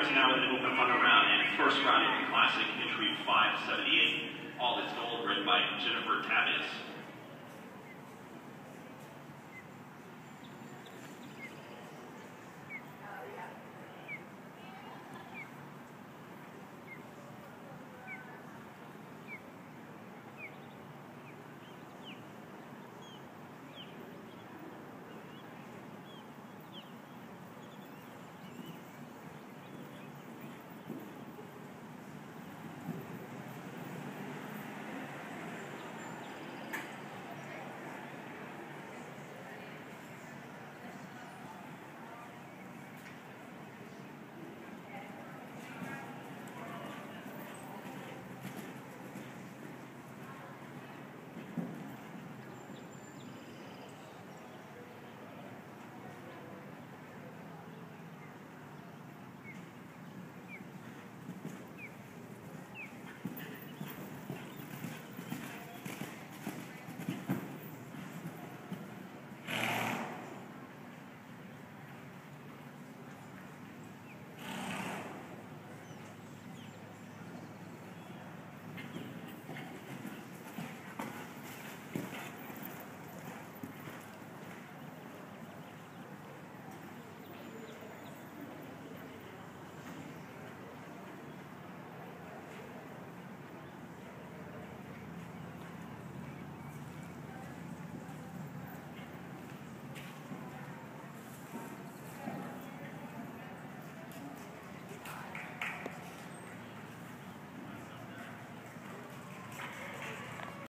winners now in the open funnel round and first round of the Classic, entry 578. All That's Gold, written by Jennifer Tavis.